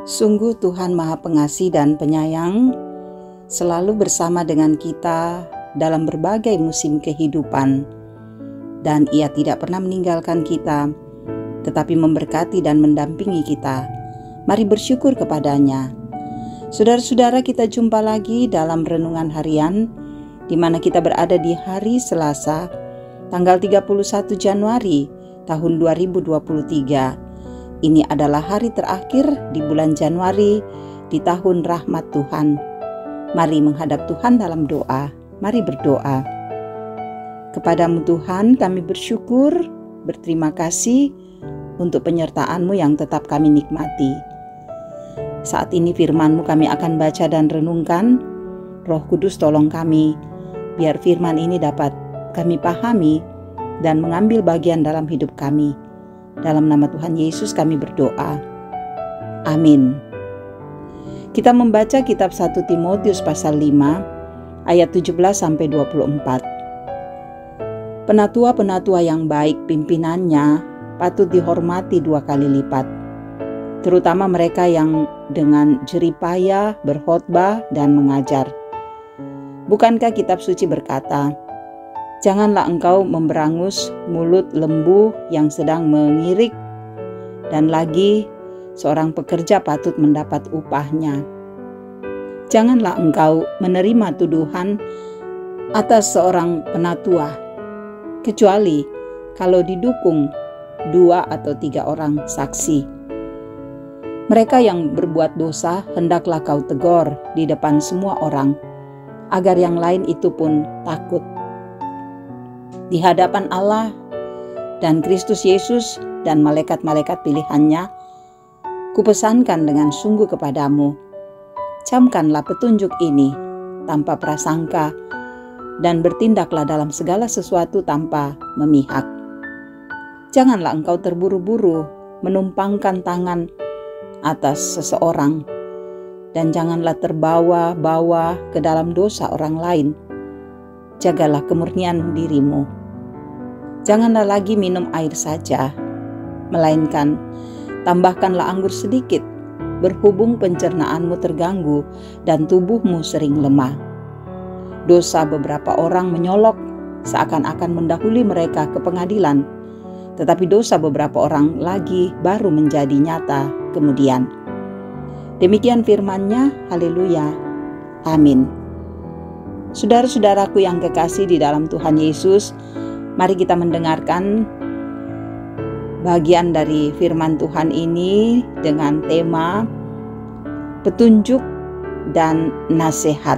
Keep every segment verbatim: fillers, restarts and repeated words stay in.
Sungguh Tuhan Maha Pengasih dan Penyayang, selalu bersama dengan kita dalam berbagai musim kehidupan, dan Ia tidak pernah meninggalkan kita, tetapi memberkati dan mendampingi kita. Mari bersyukur kepadanya. Saudara-saudara, kita jumpa lagi dalam renungan harian, di mana kita berada di hari Selasa, tanggal tiga puluh satu Januari tahun dua ribu dua puluh tiga. Ini adalah hari terakhir di bulan Januari di tahun rahmat Tuhan. Mari menghadap Tuhan dalam doa. Mari berdoa. Kepadamu Tuhan kami bersyukur, berterima kasih untuk penyertaan-Mu yang tetap kami nikmati. Saat ini firman-Mu kami akan baca dan renungkan. Roh Kudus tolong kami, biar firman ini dapat kami pahami dan mengambil bagian dalam hidup kami. Dalam nama Tuhan Yesus kami berdoa. Amin. Kita membaca kitab satu Timotius pasal lima ayat tujuh belas sampai dua puluh empat. Penatua-penatua yang baik pimpinannya patut dihormati dua kali lipat, terutama mereka yang dengan jeripaya berkhotbah dan mengajar. Bukankah kitab suci berkata, "Janganlah engkau memberangus mulut lembu yang sedang mengirik, dan lagi seorang pekerja patut mendapat upahnya." Janganlah engkau menerima tuduhan atas seorang penatua, kecuali kalau didukung dua atau tiga orang saksi. Mereka yang berbuat dosa hendaklah kau tegur di depan semua orang, agar yang lain itu pun takut. Di hadapan Allah dan Kristus Yesus dan malaikat-malaikat pilihannya, kupesankan dengan sungguh kepadamu, camkanlah petunjuk ini tanpa prasangka dan bertindaklah dalam segala sesuatu tanpa memihak. Janganlah engkau terburu-buru menumpangkan tangan atas seseorang, dan janganlah terbawa-bawa ke dalam dosa orang lain. Jagalah kemurnian dirimu. Janganlah lagi minum air saja, melainkan tambahkanlah anggur sedikit, berhubung pencernaanmu terganggu dan tubuhmu sering lemah. Dosa beberapa orang menyolok seakan-akan mendahului mereka ke pengadilan, tetapi dosa beberapa orang lagi baru menjadi nyata kemudian. Demikian firman-Nya, haleluya, amin. Saudara-saudaraku yang kekasih di dalam Tuhan Yesus, mari kita mendengarkan bagian dari firman Tuhan ini dengan tema petunjuk dan nasihat.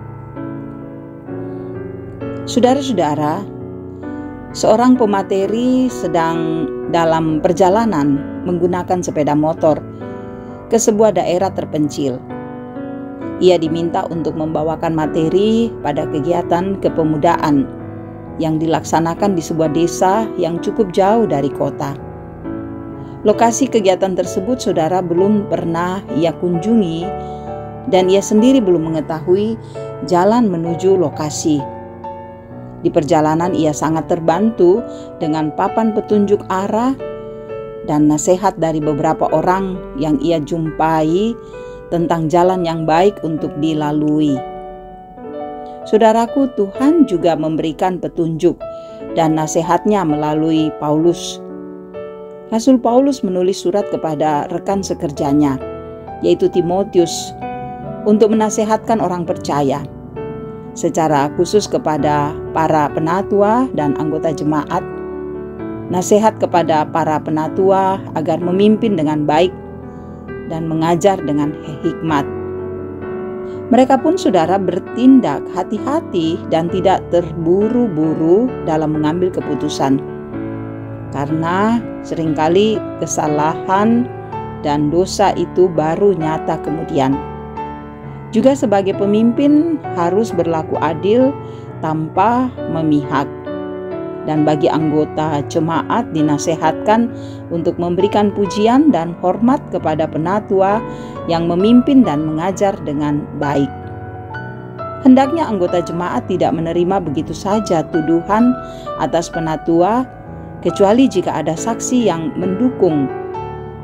Saudara-saudara, seorang pemateri sedang dalam perjalanan menggunakan sepeda motor ke sebuah daerah terpencil. Ia diminta untuk membawakan materi pada kegiatan kepemudaan yang dilaksanakan di sebuah desa yang cukup jauh dari kota. Lokasi kegiatan tersebut saudara belum pernah ia kunjungi, dan ia sendiri belum mengetahui jalan menuju lokasi. Di perjalanan ia sangat terbantu dengan papan petunjuk arah dan nasihat dari beberapa orang yang ia jumpai tentang jalan yang baik untuk dilalui. Saudaraku, Tuhan juga memberikan petunjuk dan nasihatnya melalui Paulus. Rasul Paulus menulis surat kepada rekan sekerjanya, yaitu Timotius, untuk menasihatkan orang percaya, secara khusus kepada para penatua dan anggota jemaat. Nasihat kepada para penatua agar memimpin dengan baik dan mengajar dengan hikmat. Mereka pun saudara bertindak hati-hati dan tidak terburu-buru dalam mengambil keputusan, karena seringkali kesalahan dan dosa itu baru nyata kemudian. Juga sebagai pemimpin harus berlaku adil tanpa memihak. Dan bagi anggota jemaat dinasihatkan untuk memberikan pujian dan hormat kepada penatua yang memimpin dan mengajar dengan baik. Hendaknya anggota jemaat tidak menerima begitu saja tuduhan atas penatua, kecuali jika ada saksi yang mendukung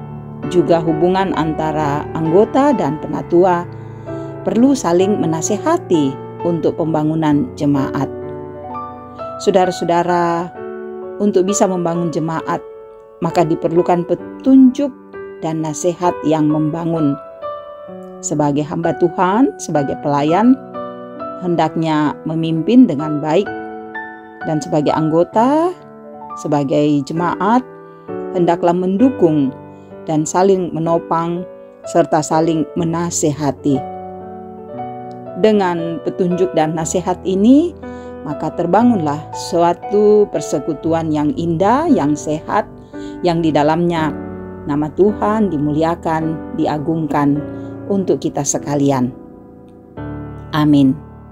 juga hubungan antara anggota dan penatua perlu saling menasehati untuk pembangunan jemaat. Saudara-saudara, untuk bisa membangun jemaat, maka diperlukan petunjuk dan nasihat yang membangun. Sebagai hamba Tuhan, sebagai pelayan, hendaknya memimpin dengan baik, dan sebagai anggota, sebagai jemaat, hendaklah mendukung dan saling menopang serta saling menasehati. Dengan petunjuk dan nasihat ini, maka terbangunlah suatu persekutuan yang indah, yang sehat, yang di dalamnya nama Tuhan dimuliakan, diagungkan untuk kita sekalian. Amin.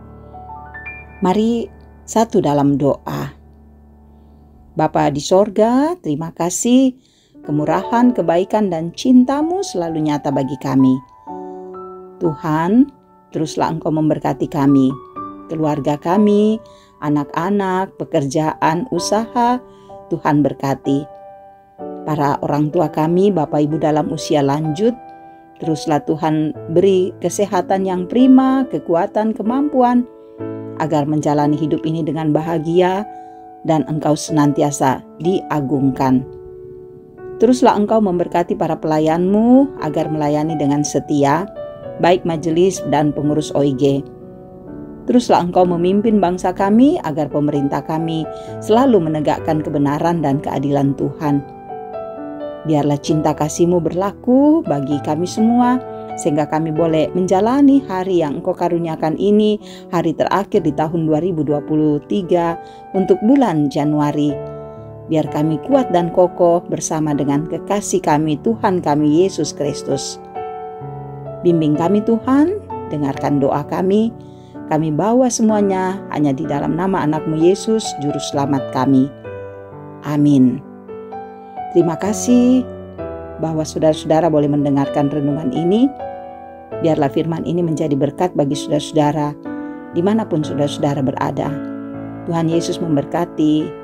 Mari satu dalam doa. Bapa di sorga, terima kasih, kemurahan, kebaikan, dan cinta-Mu selalu nyata bagi kami. Tuhan, teruslah Engkau memberkati kami, keluarga kami, anak-anak, pekerjaan, usaha, Tuhan berkati. Para orang tua kami, Bapak Ibu dalam usia lanjut, teruslah Tuhan beri kesehatan yang prima, kekuatan, kemampuan, agar menjalani hidup ini dengan bahagia, dan Engkau senantiasa diagungkan. Teruslah Engkau memberkati para pelayan-Mu agar melayani dengan setia, baik majelis dan pengurus O I G. Teruslah Engkau memimpin bangsa kami agar pemerintah kami selalu menegakkan kebenaran dan keadilan Tuhan. Biarlah cinta kasih-Mu berlaku bagi kami semua, sehingga kami boleh menjalani hari yang Engkau karuniakan ini, hari terakhir di tahun dua ribu dua puluh tiga untuk bulan Januari. Biar kami kuat dan kokoh bersama dengan kekasih kami, Tuhan kami Yesus Kristus. Bimbing kami Tuhan, dengarkan doa kami, kami bawa semuanya hanya di dalam nama anak-Mu Yesus, Juru Selamat kami. Amin. Terima kasih bahwa saudara-saudara boleh mendengarkan renungan ini. Biarlah firman ini menjadi berkat bagi saudara-saudara dimanapun saudara-saudara berada. Tuhan Yesus memberkati.